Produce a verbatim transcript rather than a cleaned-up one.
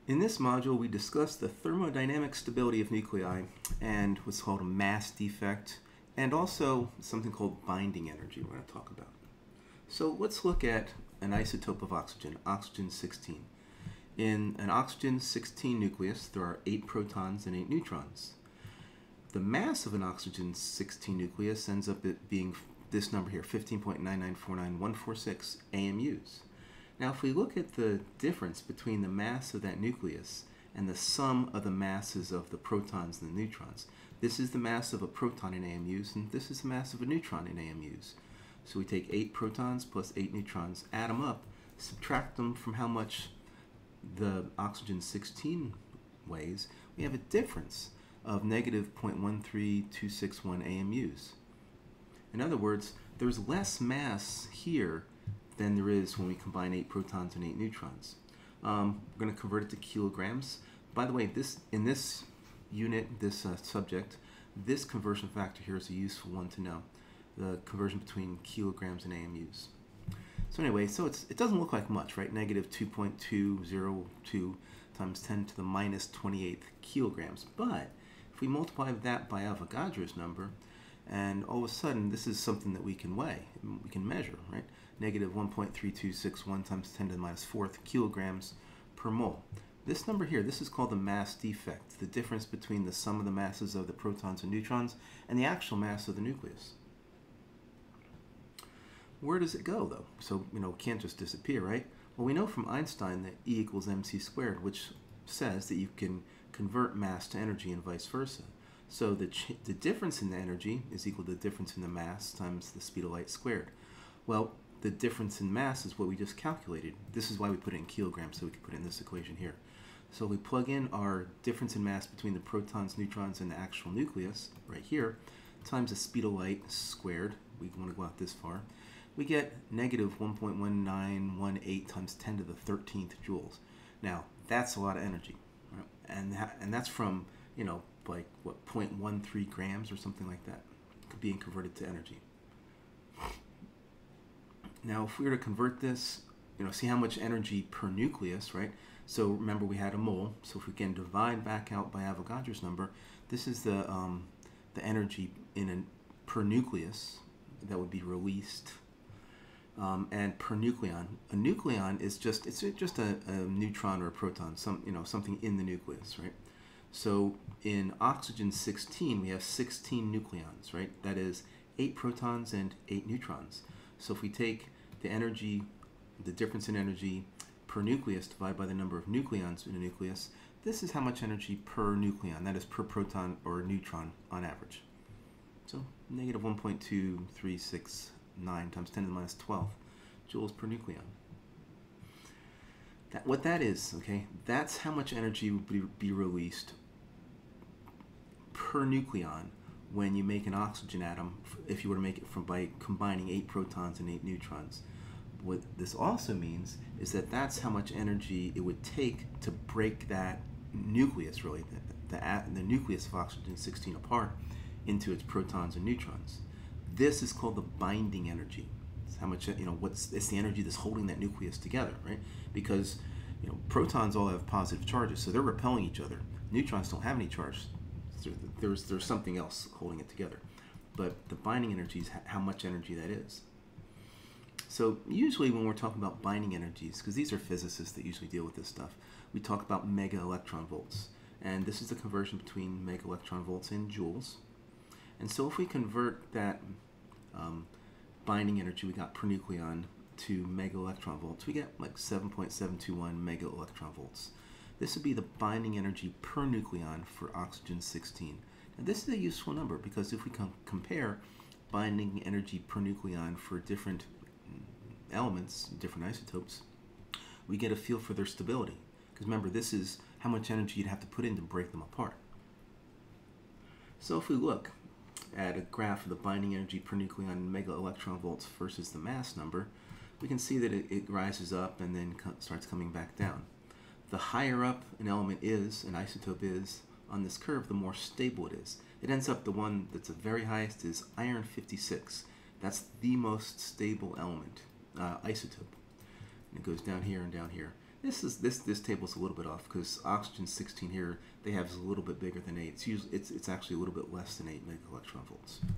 In this module, we discussed the thermodynamic stability of nuclei and what's called a mass defect, and also something called binding energy we're going to talk about. So let's look at an isotope of oxygen, oxygen sixteen. In an oxygen sixteen nucleus, there are eight protons and eight neutrons. The mass of an oxygen sixteen nucleus ends up being this number here, fifteen point nine nine four nine one four six A M Us. Now, if we look at the difference between the mass of that nucleus and the sum of the masses of the protons and the neutrons, this is the mass of a proton in A M Us, and this is the mass of a neutron in A M Us. So we take eight protons plus eight neutrons, add them up, subtract them from how much the oxygen sixteen weighs, we have a difference of negative zero point one three two six one A M Us. In other words, there's less mass here than there is when we combine eight protons and eight neutrons. Um, we're going to convert it to kilograms. By the way, this in this unit, this uh, subject, this conversion factor here is a useful one to know, the conversion between kilograms and A M Us. So anyway, so it's, it doesn't look like much, right? Negative two point two zero two times ten to the minus twenty-eighth kilograms. But if we multiply that by Avogadro's number, and all of a sudden this is something that we can weigh, we can measure, right? Negative one point three two six one times ten to the minus fourth kilograms per mole. This number here, this is called the mass defect, the difference between the sum of the masses of the protons and neutrons and the actual mass of the nucleus. Where does it go, though? So, you know, it can't just disappear, right? Well, we know from Einstein that E equals mc squared, which says that you can convert mass to energy and vice versa. So the, ch the difference in the energy is equal to the difference in the mass times the speed of light squared. Well, the difference in mass is what we just calculated. This is why we put it in kilograms, so we can put it in this equation here. So we plug in our difference in mass between the protons, neutrons, and the actual nucleus, right here, times the speed of light squared. We want to go out this far. We get negative one point one nine one eight times ten to the thirteenth joules. Now, that's a lot of energy. Right? And, that, and that's from, you know, like, what, zero point one three grams or something like that, being converted to energy. Now, if we were to convert this, you know, see how much energy per nucleus, right? So remember, we had a mole. So if we can divide back out by Avogadro's number, this is the um, the energy in a per nucleus that would be released, um, and per nucleon. A nucleon is just it's just a, a neutron or a proton, some you know something in the nucleus, right? So in oxygen sixteen, we have sixteen nucleons, right? That is eight protons and eight neutrons. So if we take the energy, the difference in energy per nucleus divided by the number of nucleons in a nucleus, this is how much energy per nucleon, that is per proton or neutron on average. So negative one point two three six nine times ten to the minus twelve joules per nucleon. That, what that is, okay, that's how much energy would be, be released per nucleon when you make an oxygen atom, if you were to make it from by combining eight protons and eight neutrons. What this also means is that that's how much energy it would take to break that nucleus, really, the, the, the nucleus of oxygen sixteen apart into its protons and neutrons. This is called the binding energy. It's how much, you know, what's, it's the energy that's holding that nucleus together, right? Because, you know, protons all have positive charges, so they're repelling each other. Neutrons don't have any charge. So there's, there's something else holding it together. But the binding energy is how much energy that is. So usually when we're talking about binding energies, because these are physicists that usually deal with this stuff, we talk about mega electron volts. And this is the conversion between mega electron volts and joules. And so if we convert that um, binding energy we got per nucleon to mega electron volts, we get like seven point seven two one mega electron volts. This would be the binding energy per nucleon for oxygen sixteen. Now this is a useful number because if we com compare binding energy per nucleon for different elements, different isotopes, we get a feel for their stability. Because remember, this is how much energy you'd have to put in to break them apart. So if we look at a graph of the binding energy per nucleon in mega electron volts versus the mass number, we can see that it, it rises up and then co starts coming back down. The higher up an element is, an isotope is, on this curve, the more stable it is. It ends up, the one that's the very highest is iron fifty-six. That's the most stable element, uh, isotope. And it goes down here and down here. This is this this table's a little bit off because oxygen sixteen here they have is a little bit bigger than eight. It's usually it's it's actually a little bit less than eight mega electron volts.